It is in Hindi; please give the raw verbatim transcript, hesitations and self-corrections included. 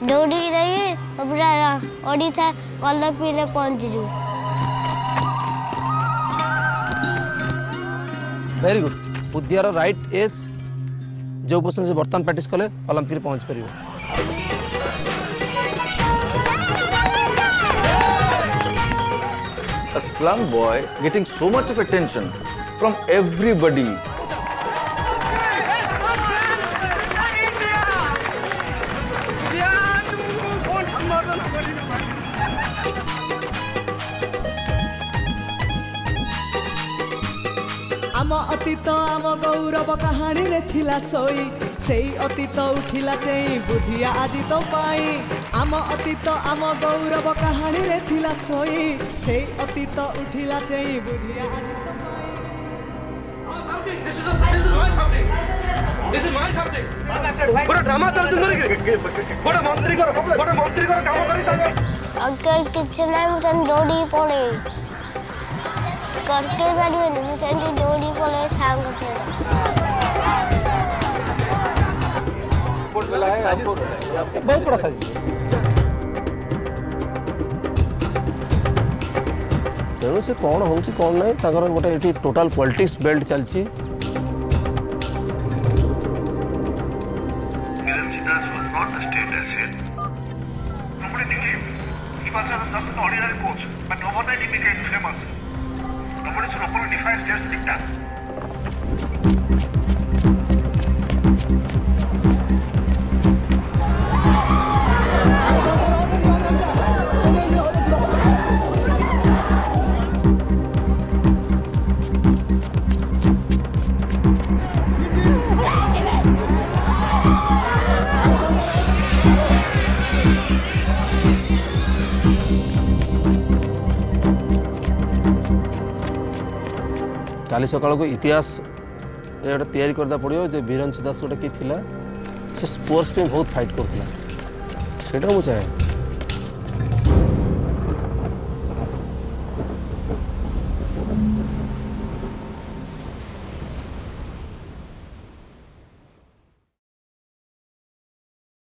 दौड़ी रही पूरा ओडिशा ओलंपिक में पहुंच जू। Very good. बुद्धियार राइट एज जो क्वेश्चन से बर्तमान प्रैक्टिस कले ओलंपिक पहुंच पारिबो। A slum boy getting so much of attention from everybody. आम अतीत आम गौरव कहानी रे थिला सोई सेई अतीत उठिला चेई बुधिया आज तो पाई। आम अतीत आम गौरव कहानी रे थिला सोई सेई अतीत उठिला चेई बुधिया आज तो पाई। This is this is my subject. This is my subject. बड़ा ड्रामा चल तुम करेंगे। बड़ा मंत्री करो, बड़ा मंत्री करो काम करी ताकि। अंकल किचन में मुझे दौड़ी पड़े। करके बैठी हूँ मुझे दौड़ी पड़े सांग से। बहुत बड़ा साजिश। तेणु से कौन हो कौन ना गोटे ये टोटाल पॉलिटिक्स बेल्ट चलती। काली सकाल को इतिहास गोटे तैयारी करता पड़ो जो बीरंश दास गोटे किए से स्पोर्ट्स में बहुत फाइट करूला से चाहे।